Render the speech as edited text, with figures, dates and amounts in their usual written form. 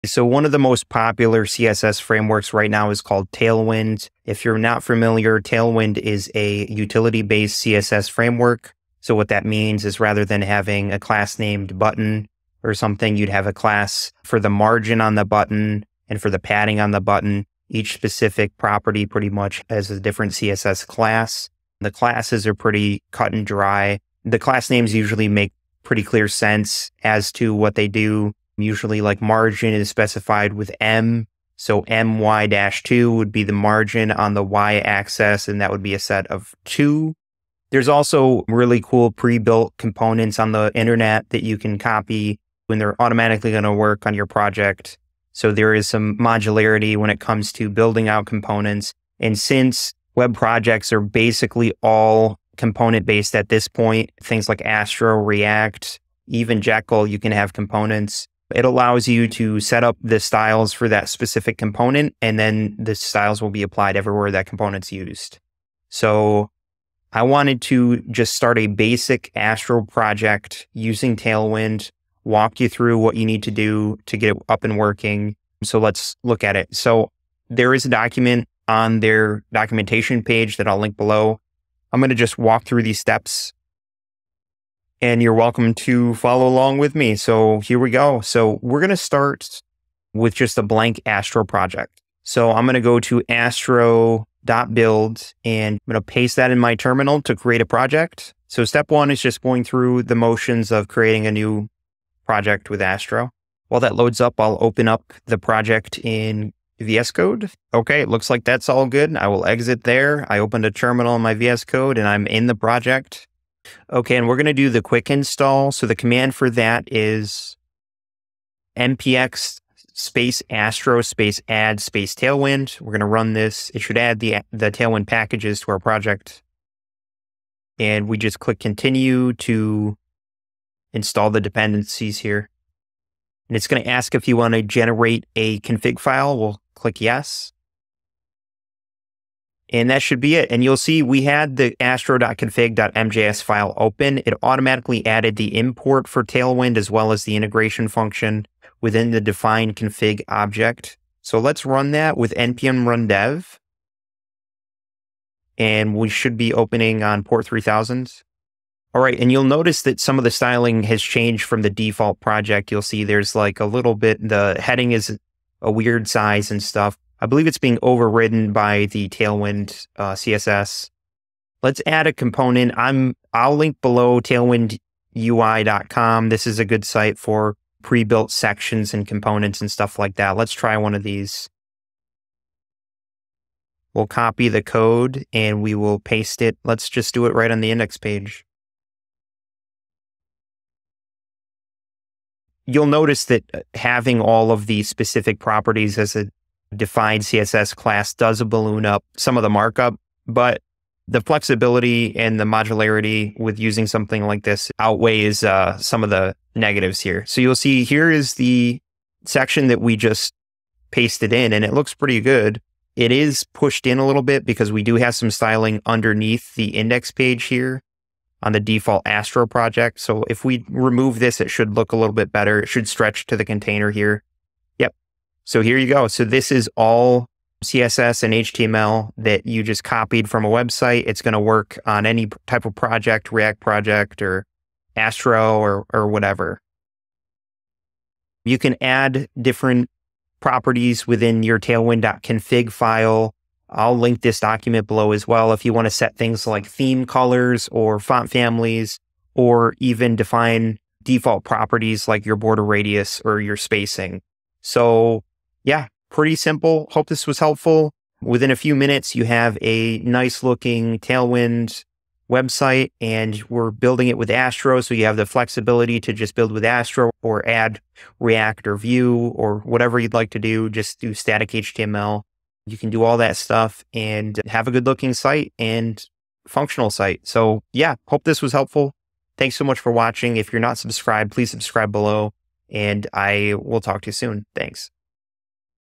So one of the most popular CSS frameworks right now is called Tailwind. If you're not familiar, Tailwind is a utility-based CSS framework. So what that means is rather than having a class named button or something, you'd have a class for the margin on the button and for the padding on the button. Each specific property pretty much has a different CSS class. The classes are pretty cut and dry. The class names usually make pretty clear sense as to what they do. Usually like margin is specified with M. So my-2 would be the margin on the y-axis, and that would be a set of 2. There's also really cool pre-built components on the internet that you can copy when they're automatically going to work on your project. So there is some modularity when it comes to building out components. And since web projects are basically all component-based at this point, things like Astro, React, even Jekyll, you can have components. It allows you to set up the styles for that specific component, and then the styles will be applied everywhere that component's used. So I wanted to just start a basic Astro project using Tailwind, walk you through what you need to do to get it up and working. So let's look at it. So there is a document on their documentation page that I'll link below. I'm going to just walk through these steps, and you're welcome to follow along with me. So here we go. So we're going to start with just a blank Astro project. So I'm going to go to astro.build, and I'm going to paste that in my terminal to create a project. So step 1 is just going through the motions of creating a new project with Astro. While that loads up, I'll open up the project in VS Code. Okay, it looks like that's all good. I will exit there. I opened a terminal in my VS Code and I'm in the project. Okay, and we're going to do the quick install. So the command for that is npx space astro space add space tailwind. We're going to run this. It should add the tailwind packages to our project. And we just click continue to install the dependencies here. And it's going to ask if you want to generate a config file. We'll click yes. And that should be it. And you'll see we had the astro.config.mjs file open. It automatically added the import for Tailwind as well as the integration function within the define config object. So let's run that with npm run dev. And we should be opening on port 3000. All right, and you'll notice that some of the styling has changed from the default project. You'll see there's like a little bit, the heading is a weird size and stuff. I believe it's being overridden by the Tailwind CSS. Let's add a component. I'll link below tailwindui.com. This is a good site for pre-built sections and components and stuff like that. Let's try one of these. We'll copy the code and we will paste it. Let's just do it right on the index page. You'll notice that having all of the specific properties as a defined CSS class does balloon up some of the markup, but the flexibility and the modularity with using something like this outweighs some of the negatives here. So you'll see here is the section that we just pasted in, and it looks pretty good. It is pushed in a little bit because we do have some styling underneath the index page here on the default Astro project. So if we remove this, it should look a little bit better. It should stretch to the container here. Yep. So here you go. So this is all CSS and HTML that you just copied from a website. It's going to work on any type of project, React project or Astro or whatever. You can add different properties within your tailwind.config file. I'll link this document below as well if you want to set things like theme colors or font families, or even define default properties like your border radius or your spacing. So yeah, pretty simple. Hope this was helpful. Within a few minutes, you have a nice looking Tailwind website, and we're building it with Astro. So you have the flexibility to just build with Astro or add React or Vue or whatever you'd like to do. Just do static HTML. You can do all that stuff and have a good looking site and functional site. So yeah, hope this was helpful. Thanks so much for watching. If you're not subscribed, please subscribe below, and I will talk to you soon. Thanks.